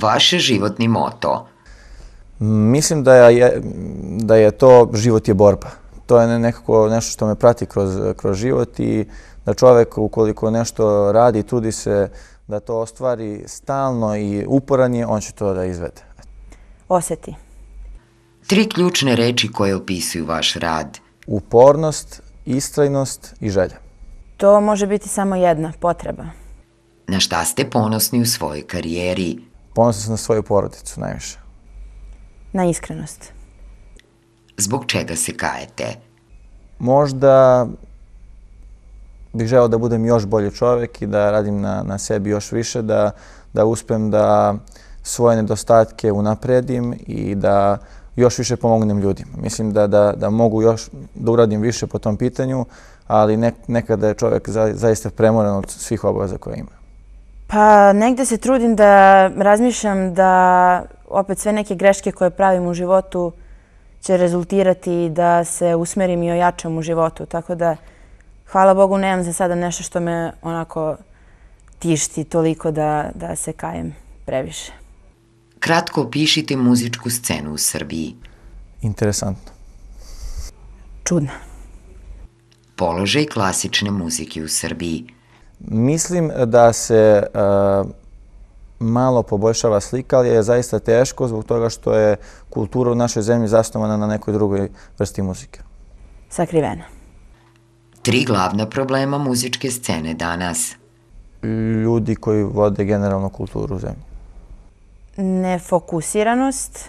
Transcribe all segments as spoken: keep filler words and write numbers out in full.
Vaš životni moto? Mislim da je, da je to život je borba. To je nekako nešto što me prati kroz, kroz život i da čovek ukoliko nešto radi, trudi se da to ostvari stalno i uporan je, on će to da izvede. Oseti. Tri ključne reči koje opisuju vaš rad. Upornost, istrajnost i želja. To može biti samo jedna, potreba. Na šta ste ponosni u svojoj karijeri? Ponosan sam na svoju porodicu najviše. Na iskrenost. Zbog čega se kajete? Možda bih želeo da budem još bolji čovek i da radim na, na sebi još više, da, da uspem da svoje nedostatke unapredim i da još više pomognem ljudima. Mislim da, da, da mogu još da uradim više po tom pitanju, ali nek, nekada je čovek za, zaista premoran od svih obaveza koje ima. Pa negde se trudim da razmišljam da opet sve neke greške koje pravim u životu će rezultirati da se usmerim i ojačam u životu. Tako da, hvala Bogu, nemam za sada nešto što me onako tišti toliko da, da se kajem previše. Kratko opišite muzičku scenu u Srbiji. Interesantno. Čudno. Položaj klasične muzike u Srbiji. Mislim da se uh, malo poboljšava slika, ali je zaista teško zbog toga što je kultura u našoj zemlji zasnovana na nekoj drugoj vrsti muzike. Sakrivena. Tri glavna problema muzičke scene danas. Ljudi koji vode generalno kulturu u zemlji. Nefokusiranost,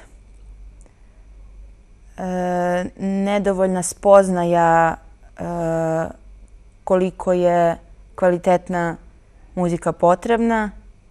e, nedovoljna spoznaja e, koliko je kvalitetna muzika potrebna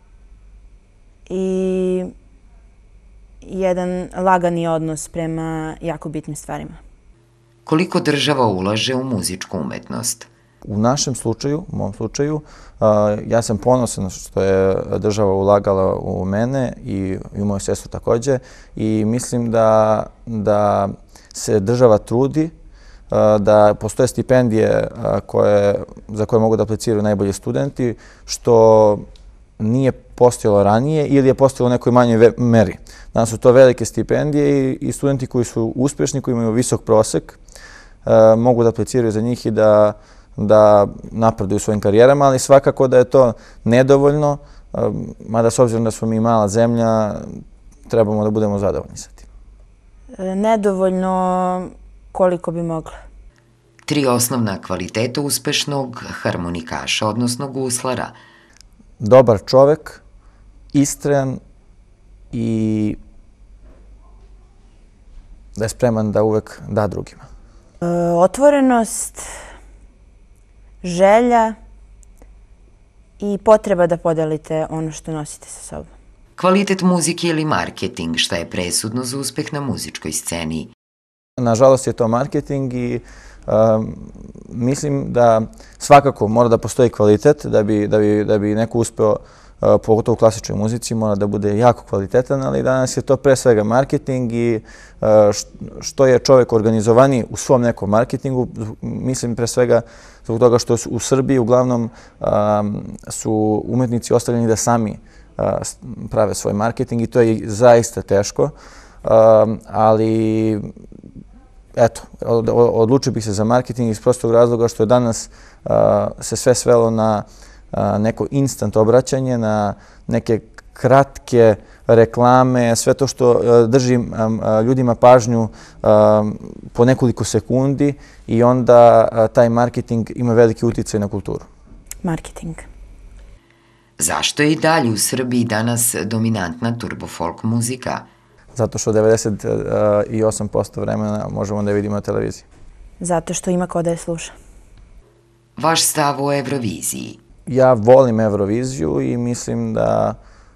i jedan lagani odnos prema jako bitnim stvarima. Koliko država ulaže u muzičku umetnost? U našem slučaju, u mom slučaju, ja sam ponosan što je država ulagala u mene i u moju sestru takođe i mislim da, da se država trudi, da postoje stipendije koje, za koje mogu da apliciraju najbolji studenti, što nije postojalo ranije ili je postojalo u nekoj manjoj meri. Danas su to velike stipendije i studenti koji su uspešni, koji imaju visok prosek, mogu da apliciraju za njih i da da napreduju u svojim karijerama, ali svakako da je to nedovoljno, mada s obzirom da smo mi mala zemlja, trebamo da budemo zadovoljni sa tim. Nedovoljno koliko bi mogla. Tri osnovna kvaliteta uspešnog harmonikaša, odnosno guslara. Dobar čovek, istrajan i da je spreman da uvek da drugima. E, otvorenost, želja i potreba da podelite ono što nosite sa sobom. Kvalitet muzike ili marketing, šta je presudno za uspeh na muzičkoj sceni? Nažalost je to marketing i um, mislim da svakako mora da postoji kvalitet da bi, da bi, da bi neko uspeo, uh, pogotovo u klasičnoj muzici, mora da bude jako kvalitetan, ali danas je to pre svega marketing i uh, što je čovek organizovaniji u svom nekom marketingu, mislim pre svega zbog toga što u Srbiji uglavnom um, su umetnici ostavljeni da sami uh, prave svoj marketing i to je zaista teško, um, ali eto, od, odlučio bih se za marketing iz prostog razloga što je danas uh, se sve svelo na uh, neko instant obraćanje, na neke kratke reklame, sve to što uh, drži um, uh, ljudima pažnju um, po nekoliko sekundi i onda uh, taj marketing ima veliki uticaj na kulturu. Marketing. Zašto je i dalje u Srbiji danas dominantna turbo-folk muzika? Zato što devedeset osam posto vremena možemo da je vidimo na televiziji. Zato što ima ko da je sluša. Vaš stav o Euroviziji? Ja volim Euroviziju i mislim da,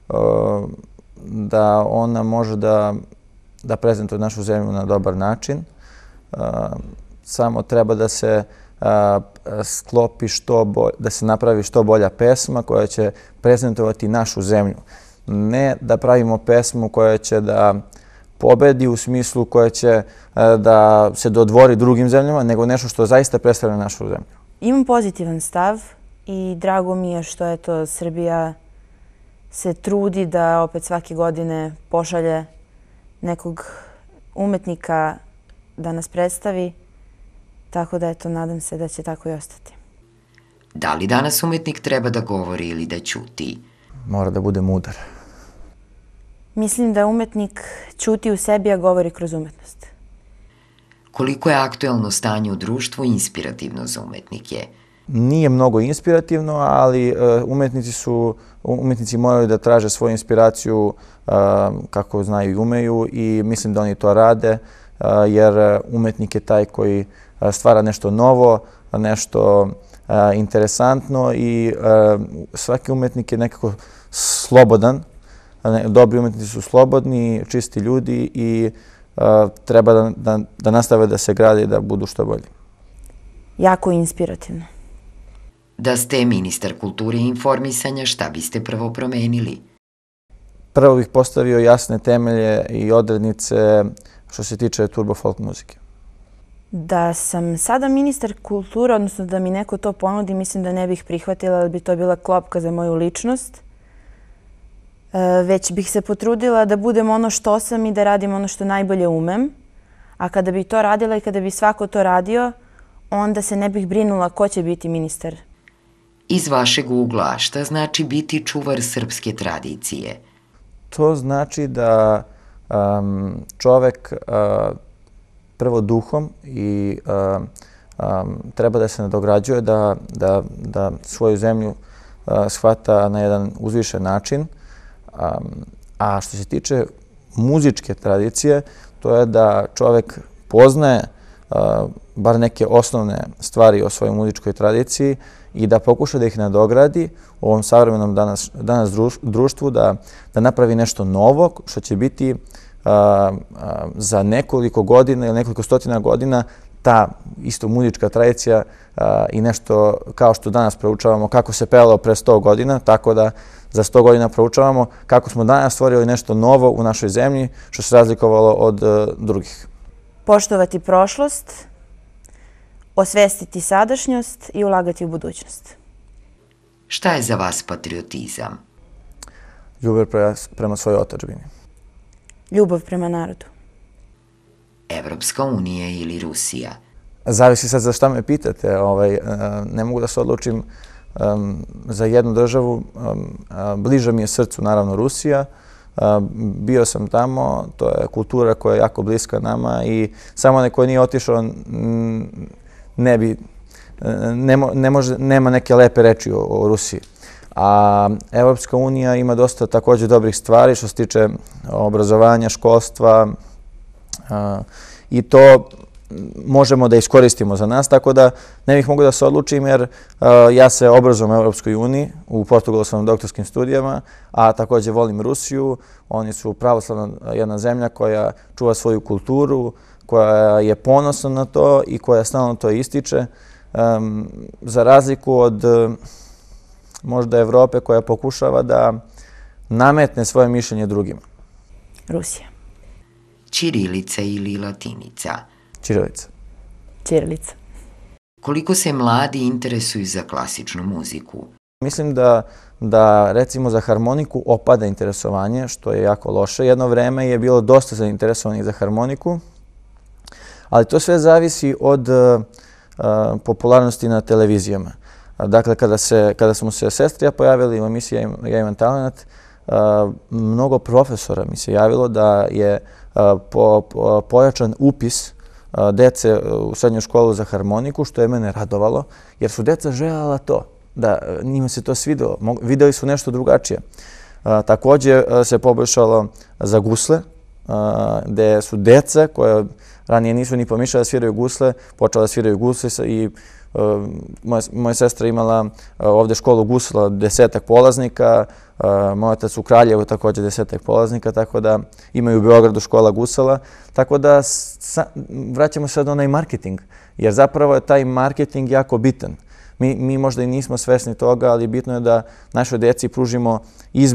da ona može da, da prezentuje našu zemlju na dobar način. Samo treba da se sklopi što bolje, da se napravi što bolja pesma koja će prezentovati našu zemlju. Ne da pravimo pesmu koja će da pobedi u smislu koja će da se dodvori drugim zemljama, nego nešto što zaista predstavlja našu zemlju. Imam pozitivan stav i drago mi je što je to Srbija se trudi da opet svake godine pošalje nekog umetnika da nas predstavi. Tako da, eto, nadam se da će tako i ostati. Da li danas umetnik treba da govori ili da ćuti? Mora da bude mudar. Mislim da umetnik ćuti u sebi, a govori kroz umetnost. Koliko je aktuelno stanje u društvu inspirativno za umetnike? Nije mnogo inspirativno, ali umetnici su, umetnici moraju da traže svoju inspiraciju kako znaju i umeju i mislim da oni to rade, jer umetnik je taj koji stvara nešto novo, nešto interesantno i svaki umetnik je nekako slobodan. Dobri umetnici su slobodni, čisti ljudi i treba da, da, da nastave da se grade i da budu što bolji. Jako inspirativno. Da ste ministar kulture i informisanja, šta biste prvo promenili? Prvo bih postavio jasne temelje i odrednice što se tiče turbo folk muzike. Da sam sada ministar kulture, odnosno da mi neko to ponudi, mislim da ne bih prihvatila, da bi to bila klopka za moju ličnost. Već bih se potrudila da budem ono što sam i da radim ono što najbolje umem. A kada bi to radila i kada bi svako to radio, onda se ne bih brinula ko će biti ministar. Iz vašeg ugla, šta znači biti čuvar srpske tradicije? To znači da um, čovek uh, prvo duhom i um, um, treba da se nadograđuje, da, da, da svoju zemlju uh, shvata na jedan uzvišen način. Um, a što se tiče muzičke tradicije, to je da čovek poznaje uh, bar neke osnovne stvari o svojoj muzičkoj tradiciji i da pokuša da ih nadogradi u ovom savremenom danas, danas društvu, da, da napravi nešto novo što će biti uh, uh, za nekoliko godina ili nekoliko stotina godina ta isto muzička tradicija uh, i nešto kao što danas proučavamo kako se pevalo pre sto godina, tako da za sto godina proučavamo kako smo danas stvorili nešto novo u našoj zemlji što se razlikovalo od uh, drugih. Poštovati prošlost, osvestiti sadašnjost i ulagati u budućnost. Šta je za vas patriotizam? Ljubav prema, prema svojoj otadžbini. Ljubav prema narodu. Evropska unija ili Rusija? Zavisi sad za šta me pitate. Ovaj, ne mogu da se odlučim um, za jednu državu. Um, bliža mi je srcu, naravno, Rusija. Um, bio sam tamo, to je kultura koja je jako bliska nama i samo onaj koji nije otišao ne bi, ne, ne može, nema neke lepe reči o, o Rusiji. A Evropska unija ima dosta također dobrih stvari što se tiče obrazovanja, školstva a, i to možemo da iskoristimo za nas, tako da ne bih mogao da se odlučim jer a, ja se obrazujem u Evropskoj uniji, u Portugalu sam na doktorskim studijama, a također volim Rusiju. Oni su pravoslavna jedna zemlja koja čuva svoju kulturu, koja je ponosna na to i koja stalno to ističe, um, za razliku od možda Evrope koja pokušava da nametne svoje mišljenje drugima. Rusija. Ćirilica ili latinica? Ćirilica. Ćirilica. Koliko se mladi interesuju za klasičnu muziku? Mislim da, da recimo za harmoniku opada interesovanje, što je jako loše. Jedno vreme je bilo dosta zainteresovanih za harmoniku, ali to sve zavisi od uh, popularnosti na televizijama. Dakle, kada, se, kada smo se sestrija pojavili u emisiji Ja imam talent, uh, mnogo profesora mi se javilo da je uh, po, po, pojačan upis uh, dece u srednju školu za harmoniku, što je mene radovalo, jer su deca željela to, da njima se to svidelo, videli su nešto drugačije. Uh, također uh, se poboljšalo za gusle, uh, gde su deca koja ranije nisu ni pomišljali da sviraju gusle, počela da sviraju gusle i uh, moja, moja sestra imala uh, ovdje školu gusla, desetak polaznika, uh, moj otac u Kraljevu također desetak polaznika, tako da imaju u Beogradu škola gusala. Tako da sa, vraćamo sad onaj marketing, jer zapravo je taj marketing jako bitan. Mi, mi možda i nismo svesni toga, ali bitno je da našoj deci pružimo izbor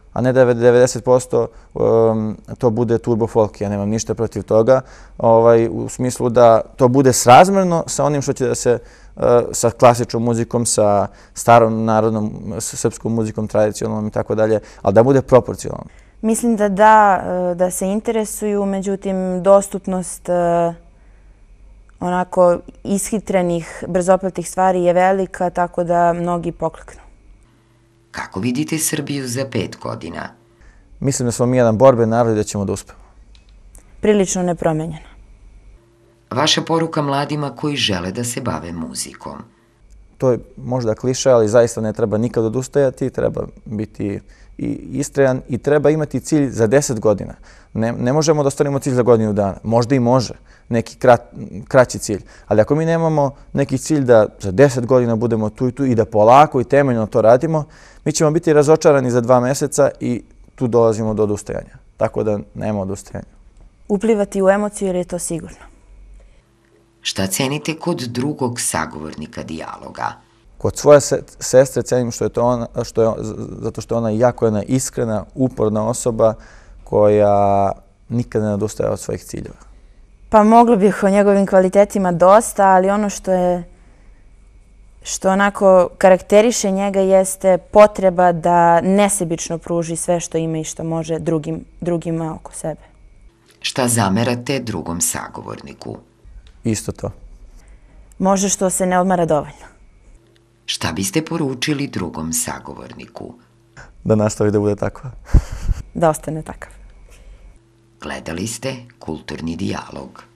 a ne da devedeset posto um, to bude turbo folk. Ja nemam ništa protiv toga, ovaj, u smislu da to bude srazmerno sa onim što će da se uh, sa klasičnom muzikom, sa starom narodnom, sa srpskom muzikom, tradicionalnom i tako dalje, ali da bude proporcionalno. Mislim da da, da se interesuju, međutim, dostupnost uh, onako ishitrenih, brzopletih stvari je velika, tako da mnogi pokleknu. Kako vidite Srbiju za pet godina? Mislim da smo mi jedan borben narod i da ćemo da uspemo. Prilično nepromenjena. Vaša poruka mladima koji žele da se bave muzikom? To je možda kliša, ali zaista ne treba nikad odustajati, treba biti i istrajan i treba imati cilj za deset godina. Ne, ne možemo da ostvarimo cilj za godinu dana. Možda i može, neki krat, kraći cilj. Ali ako mi nemamo neki cilj da za deset godina budemo tu i tu i da polako i temeljno to radimo, mi ćemo biti razočarani za dva meseca i tu dolazimo do odustajanja. Tako da nema odustajanja. Uplivati u emociju jer je to sigurno. Šta cenite kod drugog sagovornika dijaloga? Kod svoje se, sestre cenim što je to ona, što je, zato što je ona jako jedna iskrena, uporna osoba koja nikada ne odustaje od svojih ciljeva. Pa moglo bih o njegovim kvalitetima dosta, ali ono što je što onako karakteriše njega jeste potreba da nesebično pruži sve što ima i što može drugim, drugima oko sebe. Šta zamerate drugom sagovorniku? Isto to. Može što se ne odmara dovoljno. Šta biste poručili drugom sagovorniku? Da nastavi da bude tako. Da ostane takav. Gledali ste Kulturni dijalog.